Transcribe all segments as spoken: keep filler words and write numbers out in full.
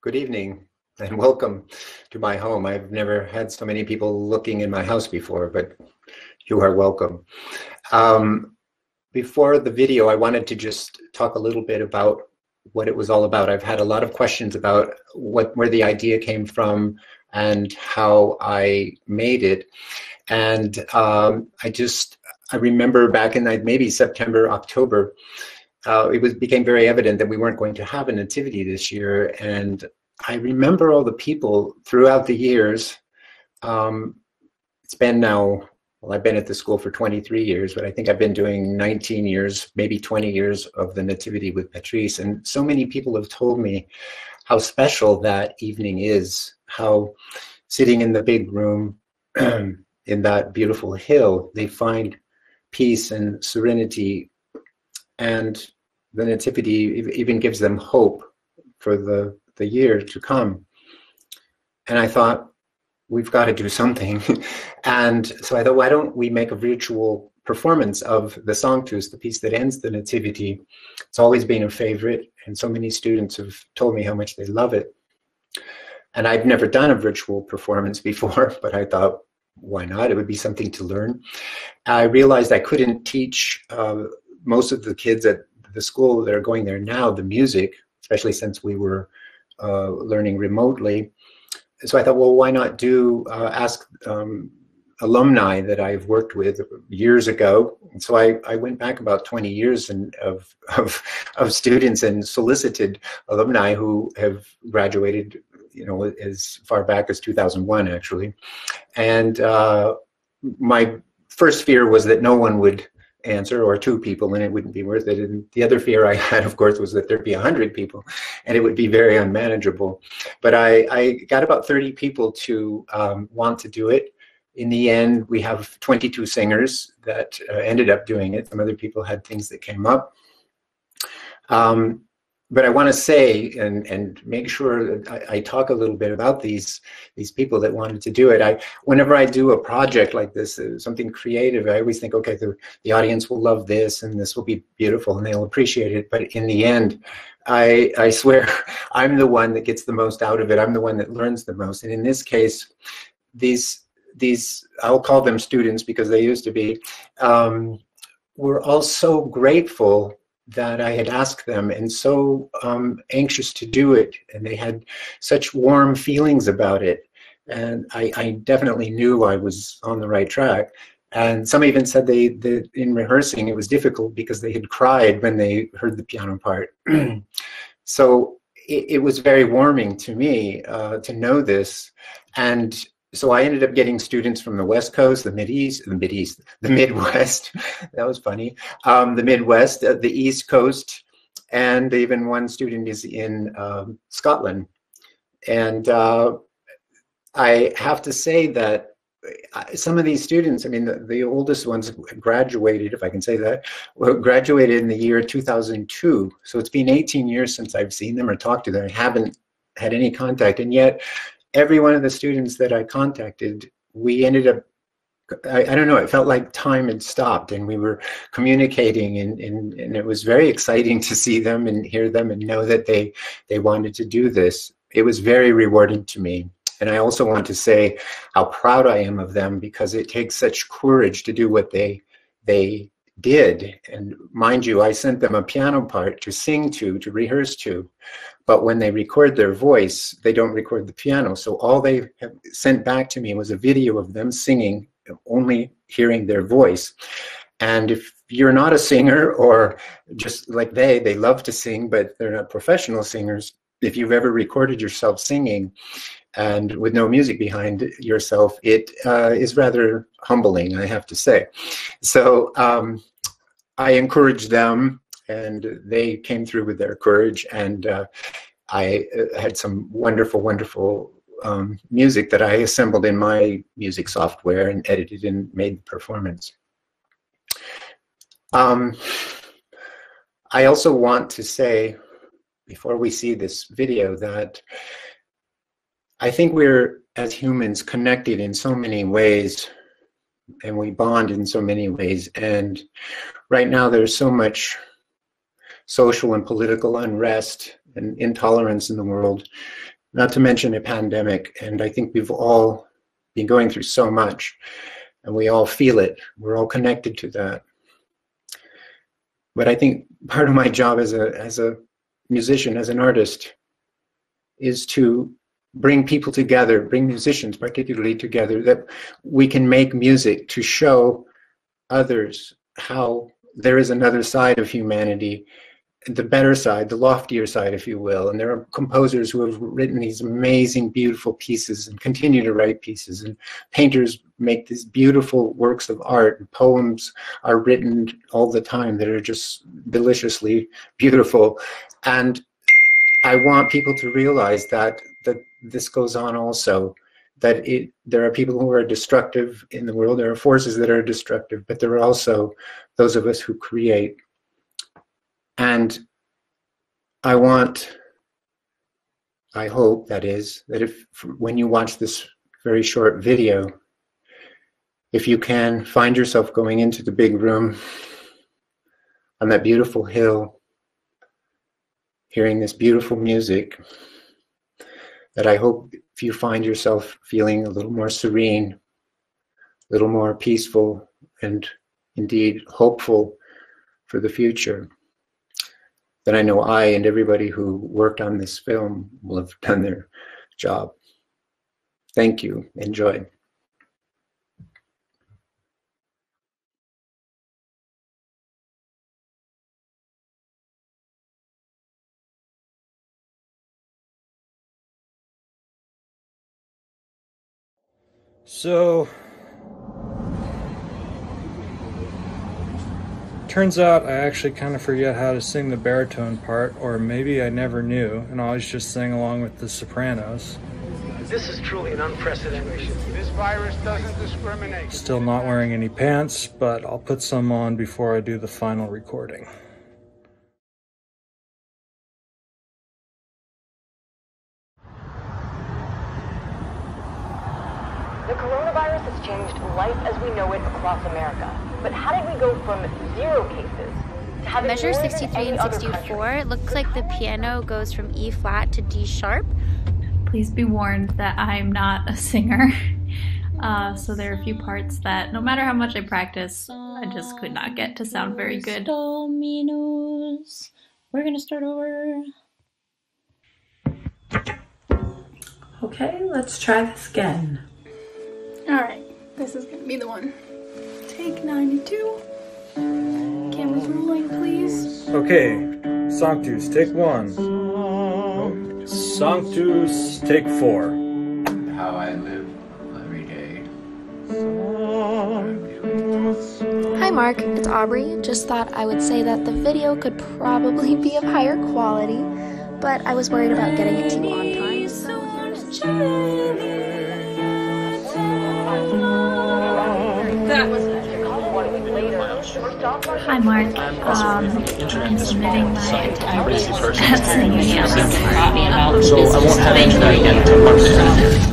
Good evening and welcome to my home. I've never had so many people looking in my house before, but you are welcome. Um, before the video, I wanted to just talk a little bit about what it was all about. I've had a lot of questions about what where the idea came from and how I made it. And um, I just, I remember back in maybe September, October, Uh, it was became very evident that we weren't going to have a nativity this year. And I remember all the people throughout the years. Um, it's been now, well, I've been at the school for twenty-three years, but I think I've been doing nineteen years, maybe twenty years of the nativity with Patrice. And so many people have told me how special that evening is, how sitting in the big room in that beautiful hill, they find peace and serenity, and the nativity even gives them hope for the, the year to come. And I thought, we've got to do something. And so I thought, why don't we make a virtual performance of the Sanctus, the piece that ends the nativity? It's always been a favorite, and so many students have told me how much they love it. And I've never done a virtual performance before, but I thought, why not? It would be something to learn. I realized I couldn't teach uh, most of the kids at the school that are going there now the music, especially since we were uh, learning remotely. So I thought, well, why not do uh, ask um, alumni that I've worked with years ago. And so I, I went back about twenty years and of, of of students and solicited alumni who have graduated, you know, as far back as two thousand one, actually. And uh, my first fear was that no one would answer, or two people, and it wouldn't be worth it. And the other fear I had, of course, was that there'd be a hundred people and it would be very unmanageable. But I, I got about thirty people to um, want to do it. In the end, we have twenty-two singers that uh, ended up doing it. Some other people had things that came up. Um, But I want to say and and make sure that I, I talk a little bit about these these people that wanted to do it. I whenever I do a project like this, uh, something creative, I always think, okay, the the audience will love this and this will be beautiful and they'll appreciate it. But in the end, I I swear I'm the one that gets the most out of it. I'm the one that learns the most. And in this case, these these I'll call them students because they used to be, um, were all so grateful that I had asked them, and so um, anxious to do it, and they had such warm feelings about it, and I, I definitely knew I was on the right track. And some even said they, that in rehearsing it was difficult because they had cried when they heard the piano part. So it, it was very warming to me uh, to know this. And so I ended up getting students from the West Coast, the Mid-East, the Mid-East, the Midwest, that was funny, um, the Midwest, uh, the East Coast, and even one student is in um, Scotland. And uh, I have to say that some of these students, I mean, the, the oldest ones graduated, if I can say that, graduated in the year two thousand two. So it's been eighteen years since I've seen them or talked to them. I haven't had any contact, and yet every one of the students that I contacted, we ended up, I, I don't know, it felt like time had stopped and we were communicating, and, and, and it was very exciting to see them and hear them and know that they, they wanted to do this. It was very rewarding to me. And I also want to say how proud I am of them, because it takes such courage to do what they, they did. And mind you, I sent them a piano part to sing to, to rehearse to. But when they record their voice, they don't record the piano. So all they have sent back to me was a video of them singing, only hearing their voice. And if you're not a singer, or just like they, they love to sing, but they're not professional singers, if you've ever recorded yourself singing and with no music behind yourself, it uh, is rather humbling, I have to say. So um, I encourage them, and they came through with their courage, and uh, I had some wonderful, wonderful um, music that I assembled in my music software and edited and made the performance. Um, I also want to say, before we see this video, that I think we're, as humans, connected in so many ways, and we bond in so many ways. And right now there's so much social and political unrest and intolerance in the world not to mention a pandemic. And I think we've all been going through so much, and we all feel it. We're all connected to that. But I think part of my job as a as a musician, as an artist, is to bring people together, bring musicians particularly together, that we can make music to show others how there is another side of humanity, the better side, the loftier side, if you will. And there are composers who have written these amazing, beautiful pieces and continue to write pieces. And painters make these beautiful works of art. And poems are written all the time that are just deliciously beautiful. And I want people to realize that that this goes on also, that it, there are people who are destructive in the world, there are forces that are destructive, but there are also those of us who create. And I want, I hope, that is, that if when you watch this very short video, if you can find yourself going into the big room on that beautiful hill, hearing this beautiful music, that I hope if you find yourself feeling a little more serene, a little more peaceful, and indeed hopeful for the future, then I know I and everybody who worked on this film will have done their job. Thank you. Enjoy. So, turns out I actually kind of forget how to sing the baritone part, or maybe I never knew and always just sang along with the sopranos. This is truly an unprecedented issue. This virus doesn't discriminate. Still not wearing any pants, but I'll put some on before I do the final recording. The coronavirus has changed life as we know it across America. But how did we go from zero cases to having Measure more than sixty-three any and other sixty-four. country? It looks like the piano goes from E flat to D sharp. Please be warned that I'm not a singer. Uh, so there are a few parts that, no matter how much I practice, I just could not get to sound very good. Dominos. We're gonna start over. Okay, let's try this again. Alright, this is gonna be the one. Take ninety-two. Camera's rolling, please. Okay, Sanctus, take one. Sanctus, take four. How I live every day. Hi Mark, it's Aubrey. Just thought I would say that the video could probably be of higher quality, but I was worried about getting it to you on time, so here it is. That was Hi Mark, um, I'm submitting my attendance at singing out. So I won't have any that again until Monday.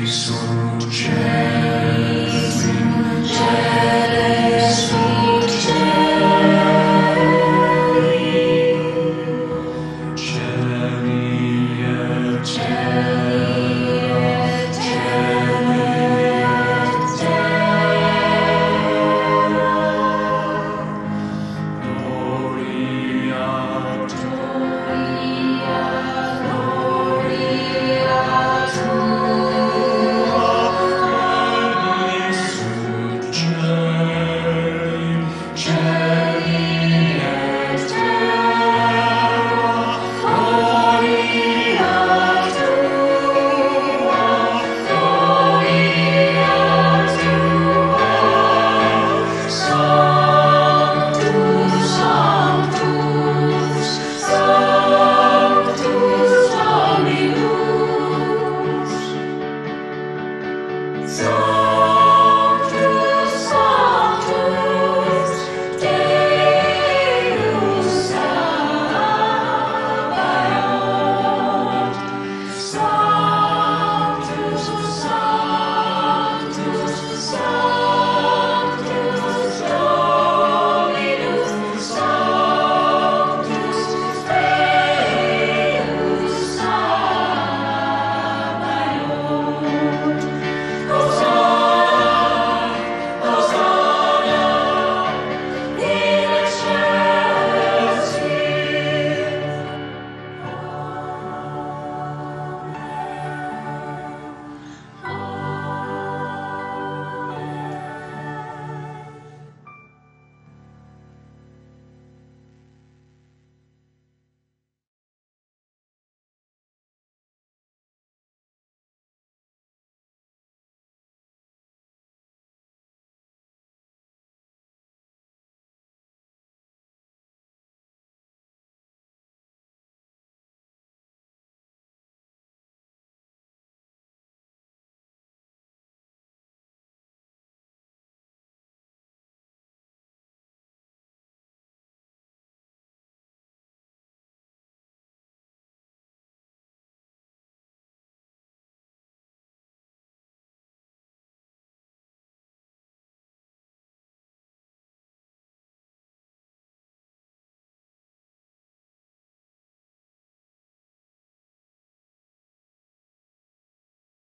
Jelly, jelly,